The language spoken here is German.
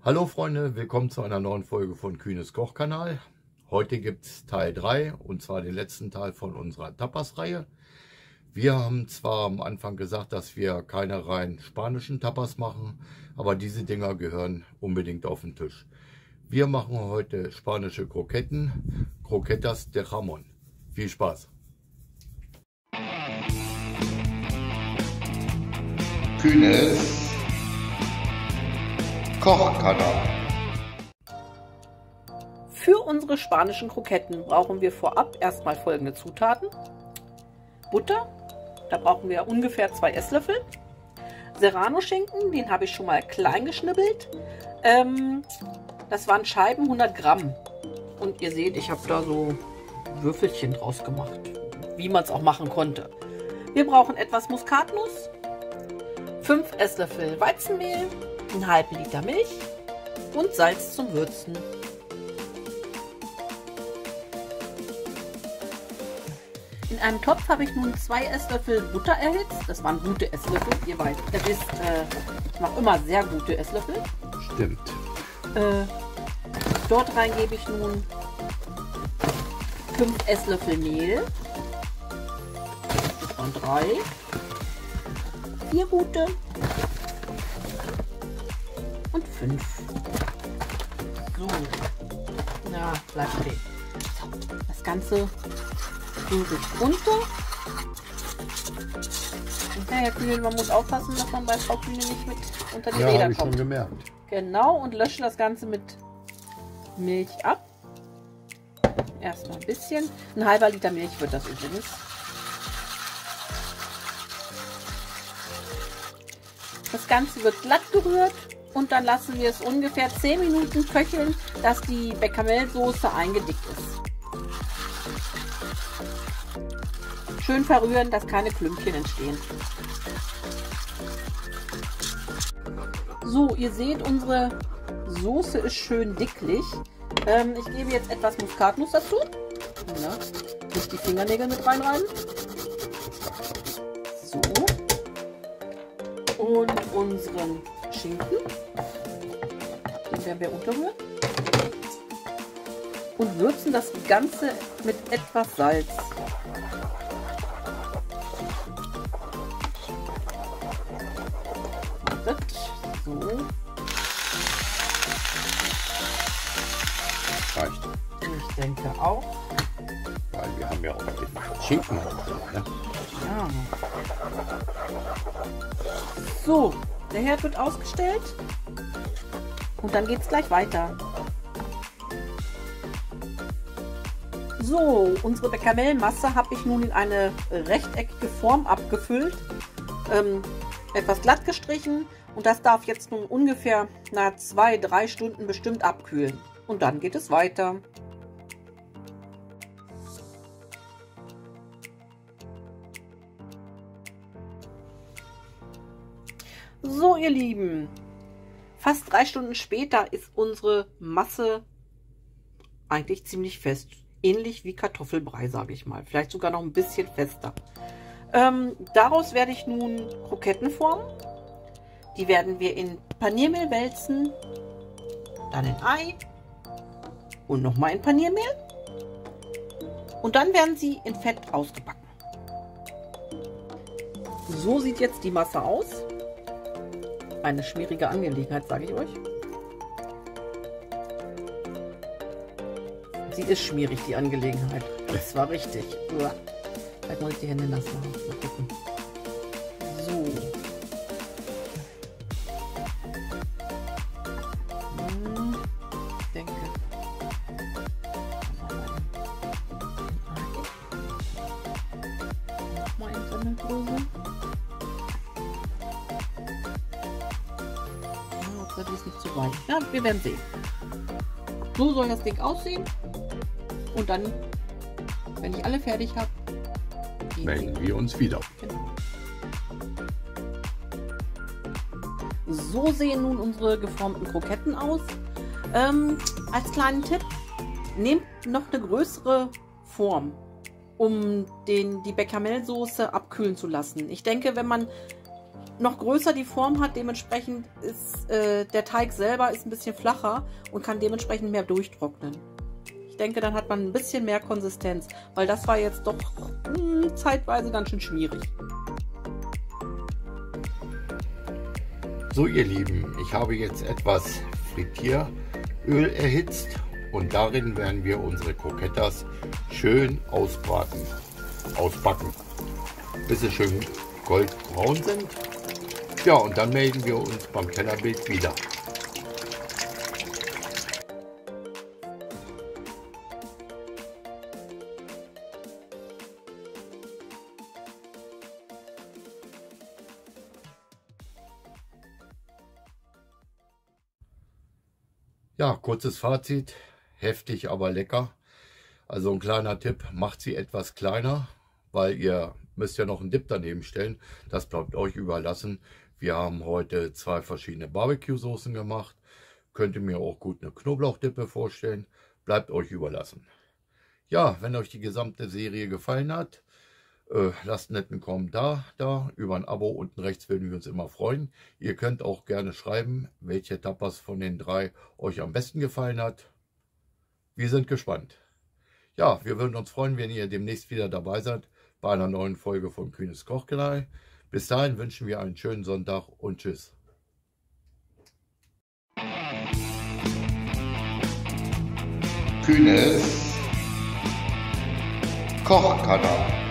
Hallo Freunde, willkommen zu einer neuen Folge von Kühnes Kochkanal. Heute gibt es Teil 3 und zwar den letzten Teil von unserer Tapas-Reihe. Wir haben zwar am Anfang gesagt, dass wir keine rein spanischen Tapas machen, aber diese Dinger gehören unbedingt auf den Tisch. Wir machen heute spanische Kroketten, Croquetas de Jamón. Viel Spaß! Kühnes Kochkanal. Für unsere spanischen Kroketten brauchen wir vorab erstmal folgende Zutaten. Butter, da brauchen wir ungefähr 2 Esslöffel. Serrano-Schinken, den habe ich schon mal klein geschnibbelt. Das waren Scheiben 100 Gramm. Und ihr seht, ich habe da so Würfelchen draus gemacht, wie man es auch machen konnte. Wir brauchen etwas Muskatnuss, 5 Esslöffel Weizenmehl, einen halben Liter Milch und Salz zum Würzen. In einem Topf habe ich nun 2 Esslöffel Butter erhitzt. Das waren gute Esslöffel. Ihr wisst, ich mache immer sehr gute Esslöffel. Stimmt. Dort rein gebe ich nun 5 Esslöffel Mehl. Das waren 3. 4 gute. Und 5. So. Na, bleibt stehen. So, das Ganze rühre ich runter. Und Herr Kühn, man muss aufpassen, dass man bei Frau Kühne nicht mit unter die Räder habe ich kommt. schon gemerkt. Genau, und lösche das Ganze mit Milch ab. Erstmal ein bisschen. Ein halber Liter Milch wird das übrigens. Das Ganze wird glatt gerührt und dann lassen wir es ungefähr 10 Minuten köcheln, dass die Bechamelsoße eingedickt ist. Schön verrühren, dass keine Klümpchen entstehen. So, ihr seht, unsere Soße ist schön dicklich. Ich gebe jetzt etwas Muskatnuss dazu. Ja, nicht die Fingernägel mit reinreiben. So. Und unseren Schinken. Den werden wir unterrühren. Und würzen das Ganze mit etwas Salz. So. Reicht. Ich denke auch. Weil wir haben ja auch den Schinken drin, ne? Ja. So, der Herd wird ausgestellt. Und dann geht es gleich weiter. So, unsere Bechamelmasse habe ich nun in eine rechteckige Form abgefüllt. Etwas glatt gestrichen. Und das darf jetzt nun ungefähr 2-3 Stunden bestimmt abkühlen. Und dann geht es weiter. So, ihr Lieben, fast 3 Stunden später ist unsere Masse eigentlich ziemlich fest. Ähnlich wie Kartoffelbrei, sage ich mal. Vielleicht sogar noch ein bisschen fester. Daraus werde ich nun Kroketten formen. Die werden wir in Paniermehl wälzen, dann in Ei und nochmal in Paniermehl. Und dann werden sie in Fett ausgebacken. So sieht jetzt die Masse aus. Eine schwierige Angelegenheit, sage ich euch. Sie ist schwierig, die Angelegenheit. Das war richtig. Vielleicht muss ich die Hände nass machen. Mal gucken. So. Ich denke. Nochmal in Semmelgröße. Die ist nicht zu weit. Ja, wir werden sehen. So soll das Ding aussehen. Und dann, wenn ich alle fertig habe, Melden wir uns wieder. Genau. So sehen nun unsere geformten Kroketten aus. Als kleinen Tipp, nehmt noch eine größere Form, um die Bechamelsoße abkühlen zu lassen. Ich denke, wenn man noch größer die Form hat, dementsprechend ist der Teig selber ist ein bisschen flacher und kann dementsprechend mehr durchtrocknen. Ich denke, dann hat man ein bisschen mehr Konsistenz, weil das war jetzt doch zeitweise ganz schön schwierig. So ihr Lieben, ich habe jetzt etwas Frittieröl erhitzt und darin werden wir unsere Croquetas schön ausbacken, bis sie schön goldbraun sind. Ja, und dann melden wir uns beim Tellerbild wieder. Ja, kurzes Fazit, heftig, aber lecker. Also ein kleiner Tipp, macht sie etwas kleiner, weil ihr müsst ja noch einen Dip daneben stellen. Das bleibt euch überlassen. Wir haben heute 2 verschiedene Barbecue-Soßen gemacht. Könnt ihr mir auch gut eine Knoblauchdippe vorstellen. Bleibt euch überlassen. Ja, wenn euch die gesamte Serie gefallen hat, lasst einen netten Kommentar da. Über ein Abo unten rechts würden wir uns immer freuen. Ihr könnt auch gerne schreiben, welche Tapas von den 3 euch am besten gefallen hat. Wir sind gespannt. Ja, wir würden uns freuen, wenn ihr demnächst wieder dabei seid bei einer neuen Folge von Kühnes Kochkanal. Bis dahin wünschen wir einen schönen Sonntag und tschüss. Kühnes Kochkanal.